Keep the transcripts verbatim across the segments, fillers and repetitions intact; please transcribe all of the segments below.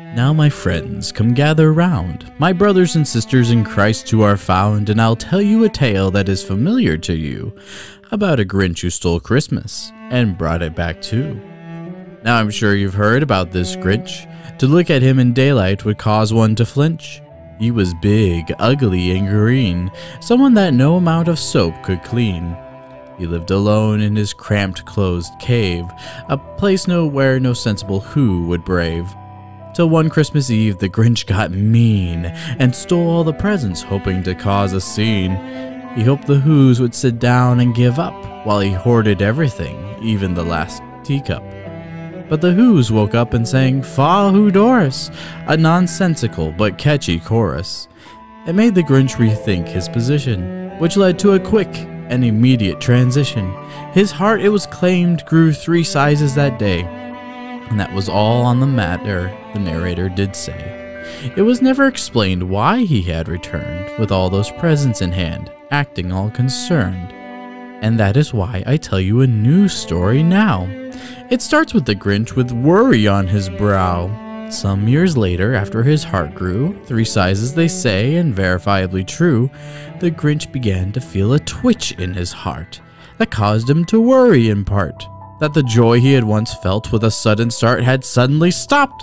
Now my friends, come gather round, my brothers and sisters in Christ who are found, and I'll tell you a tale that is familiar to you, about a Grinch who stole Christmas, and brought it back too. Now I'm sure you've heard about this Grinch. To look at him in daylight would cause one to flinch. He was big, ugly, and green, someone that no amount of soap could clean. He lived alone in his cramped, closed cave, a place nowhere no sensible Who would brave. Till one Christmas Eve the Grinch got mean, and stole all the presents, hoping to cause a scene. He hoped the Whos would sit down and give up, while he hoarded everything, even the last teacup. But the Whos woke up and sang "Fa Who Doris," a nonsensical but catchy chorus. It made the Grinch rethink his position, which led to a quick and immediate transition. His heart, it was claimed, grew three sizes that day, and that was all on the matter, the narrator did say. It was never explained why he had returned with all those presents in hand, acting all concerned. And that is why I tell you a new story now. It starts with the Grinch with worry on his brow. Some years later, after his heart grew, three sizes they say, and verifiably true, the Grinch began to feel a twitch in his heart that caused him to worry in part, that the joy he had once felt with a sudden start had suddenly stopped.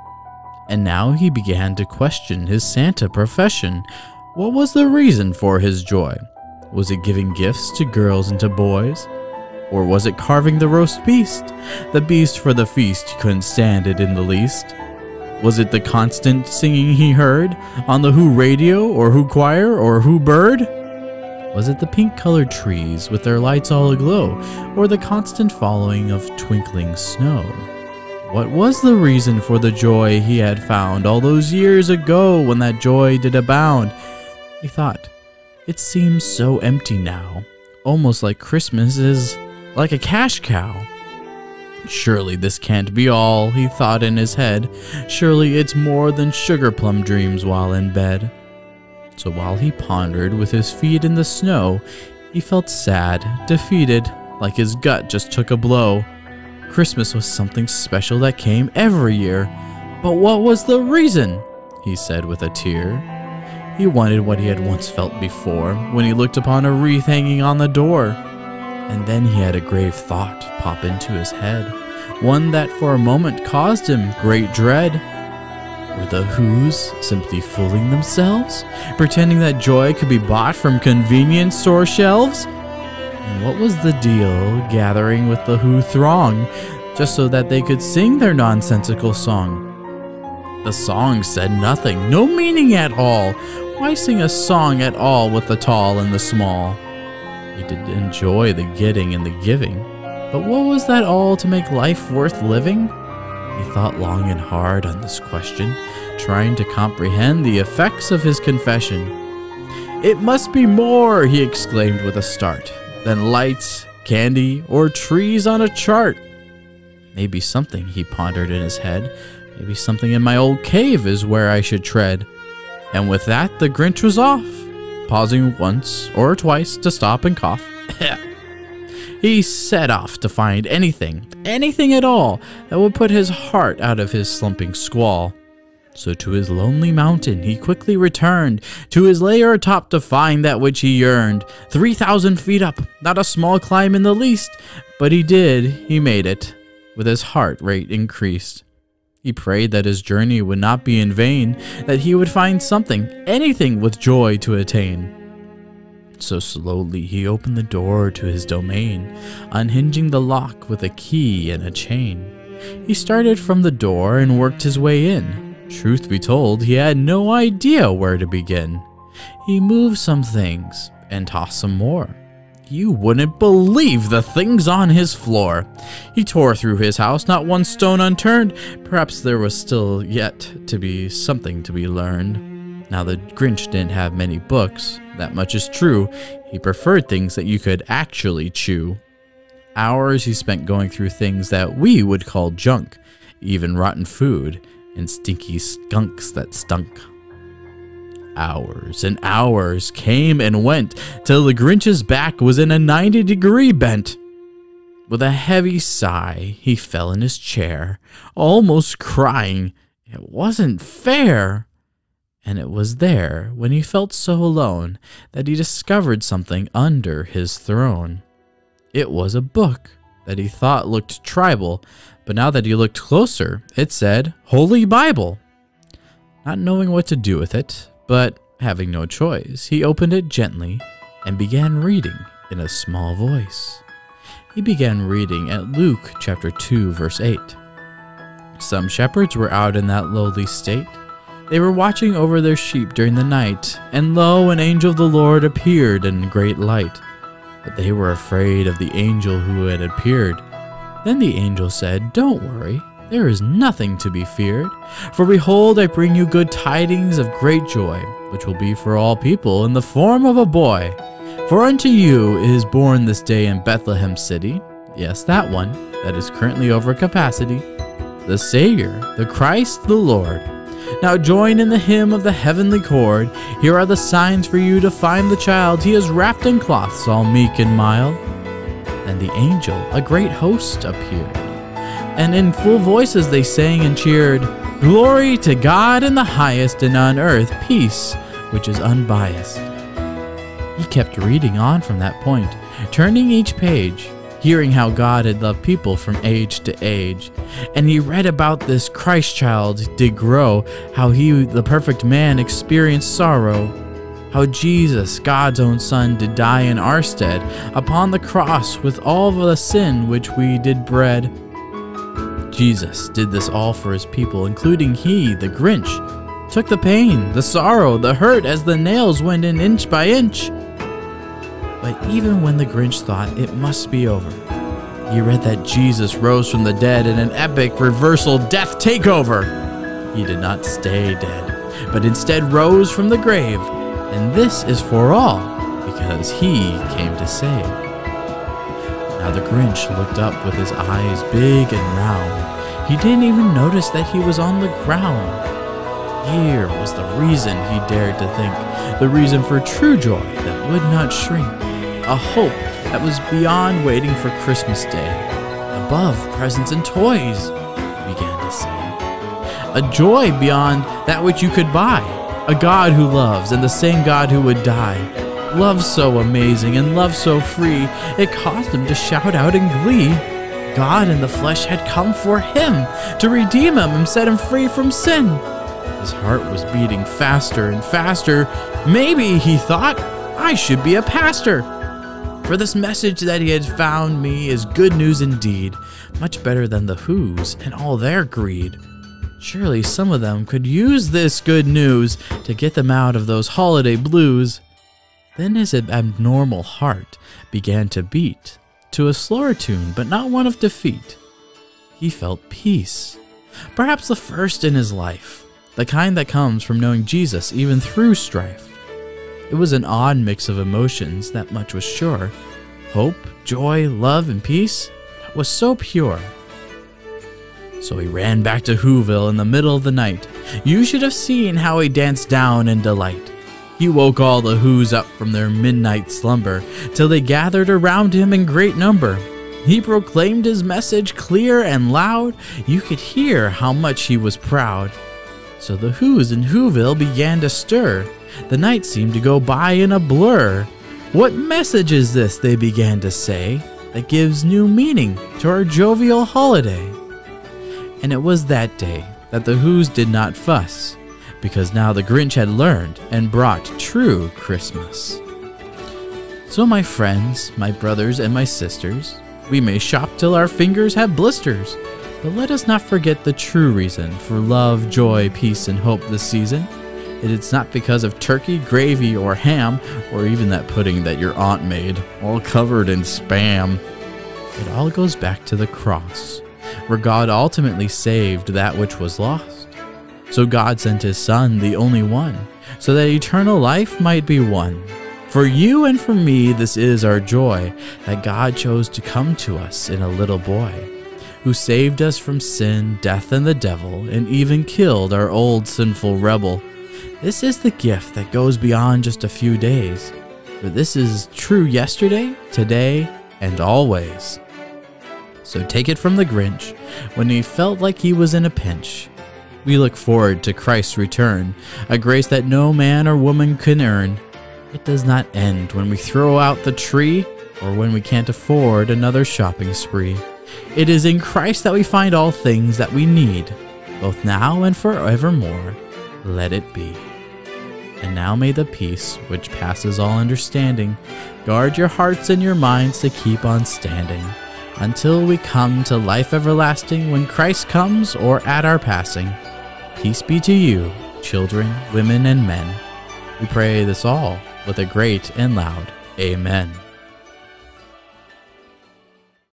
And now he began to question his Santa profession. What was the reason for his joy? Was it giving gifts to girls and to boys? Or was it carving the roast beast? The beast for the feast, he couldn't stand it in the least. Was it the constant singing he heard on the Who radio, or Who choir, or Who bird? Was it the pink-colored trees with their lights all aglow, or the constant following of twinkling snow? What was the reason for the joy he had found all those years ago when that joy did abound? He thought, it seems so empty now, almost like Christmas is like a cash cow. Surely this can't be all, he thought in his head. Surely it's more than sugar plum dreams while in bed. So while he pondered with his feet in the snow, he felt sad, defeated, like his gut just took a blow. Christmas was something special that came every year. But what was the reason? He said with a tear. He wanted what he had once felt before, when he looked upon a wreath hanging on the door. And then he had a grave thought pop into his head, one that for a moment caused him great dread. Were the Whos simply fooling themselves, pretending that joy could be bought from convenience store shelves? And what was the deal gathering with the Who throng, just so that they could sing their nonsensical song? The song said nothing, no meaning at all. Why sing a song at all with the tall and the small? He did enjoy the getting and the giving, but what was that all to make life worth living? He thought long and hard on this question, trying to comprehend the effects of his confession. It must be more, he exclaimed with a start, than lights, candy, or trees on a chart. Maybe something, he pondered in his head, maybe something in my old cave is where I should tread. And with that the Grinch was off, pausing once or twice to stop and cough. He set off to find anything, anything at all, that would put his heart out of his slumping squall. So to his lonely mountain he quickly returned, to his lair atop to find that which he yearned. Three thousand feet up, not a small climb in the least, but he did, he made it, with his heart rate increased. He prayed that his journey would not be in vain, that he would find something, anything with joy to attain. So slowly he opened the door to his domain, unhinging the lock with a key and a chain. He started from the door and worked his way in. Truth be told, he had no idea where to begin. He moved some things and tossed some more. You wouldn't believe the things on his floor. He tore through his house, not one stone unturned. Perhaps there was still yet to be something to be learned. Now the Grinch didn't have many books, that much is true. He preferred things that you could actually chew. Hours he spent going through things that we would call junk, even rotten food, and stinky skunks that stunk. Hours and hours came and went, till the Grinch's back was in a ninety degree bent. With a heavy sigh, he fell in his chair, almost crying. It wasn't fair. And it was there, when he felt so alone, that he discovered something under his throne. It was a book that he thought looked tribal, but now that he looked closer, it said, Holy Bible. Not knowing what to do with it, but having no choice, he opened it gently and began reading in a small voice. He began reading at Luke chapter two, verse eight. Some shepherds were out in that lowly state. They were watching over their sheep during the night, and lo, an angel of the Lord appeared in great light. But they were afraid of the angel who had appeared. Then the angel said, Don't worry, there is nothing to be feared. For behold, I bring you good tidings of great joy, which will be for all people in the form of a boy. For unto you is born this day in Bethlehem city, yes, that one that is currently over capacity, the Savior, the Christ the Lord. Now join in the hymn of the heavenly chord. Here are the signs for you to find the child. He is wrapped in cloths, all meek and mild. And the angel, a great host, appeared. And in full voices they sang and cheered, Glory to God in the highest, and on earth peace, which is unbiased. He kept reading on from that point, turning each page, hearing how God had loved people from age to age. And he read about this Christ child did grow, how he, the perfect man, experienced sorrow, how Jesus, God's own son, did die in our stead upon the cross with all the sin which we did bred. Jesus did this all for his people, including he, the Grinch, took the pain, the sorrow, the hurt as the nails went in inch by inch. But even when the Grinch thought it must be over, he read that Jesus rose from the dead in an epic reversal death takeover. He did not stay dead, but instead rose from the grave, and this is for all, because he came to save. Now the Grinch looked up with his eyes big and round. He didn't even notice that he was on the ground. Here was the reason he dared to think, the reason for true joy that would not shrink. A hope that was beyond waiting for Christmas Day, above presents and toys, he began to say. A joy beyond that which you could buy, a God who loves, and the same God who would die. Love so amazing and love so free, it caused him to shout out in glee. God in the flesh had come for him, to redeem him and set him free from sin. His heart was beating faster and faster. Maybe, he thought, I should be a pastor. For this message that he had found me is good news indeed, much better than the Who's and all their greed. Surely some of them could use this good news to get them out of those holiday blues. Then his abnormal heart began to beat, to a slower tune, but not one of defeat. He felt peace, perhaps the first in his life, the kind that comes from knowing Jesus even through strife. It was an odd mix of emotions, that much was sure. Hope, joy, love, and peace was so pure. So he ran back to Whoville in the middle of the night. You should have seen how he danced down in delight. He woke all the Who's up from their midnight slumber, till they gathered around him in great number. He proclaimed his message clear and loud. You could hear how much he was proud. So the Who's in Whoville began to stir. The night seemed to go by in a blur. What message is this, they began to say, that gives new meaning to our jovial holiday? And it was that day that the Who's did not fuss, because now the Grinch had learned and brought true Christmas. So my friends, my brothers, and my sisters, we may shop till our fingers have blisters, but let us not forget the true reason for love, joy, peace, and hope this season. It is not because of turkey, gravy, or ham, or even that pudding that your aunt made, all covered in Spam. It all goes back to the cross, where God ultimately saved that which was lost. So God sent his Son, the only one, so that eternal life might be won. For you and for me this is our joy, that God chose to come to us in a little boy, who saved us from sin, death, and the devil, and even killed our old sinful rebel. This is the gift that goes beyond just a few days, for this is true yesterday, today, and always. So take it from the Grinch, when he felt like he was in a pinch. We look forward to Christ's return, a grace that no man or woman can earn. It does not end when we throw out the tree or when we can't afford another shopping spree. It is in Christ that we find all things that we need, both now and forevermore. Let it be. And now may the peace, which passes all understanding, guard your hearts and your minds to keep on standing, until we come to life everlasting when Christ comes or at our passing. Peace be to you, children, women, and men. We pray this all with a great and loud Amen.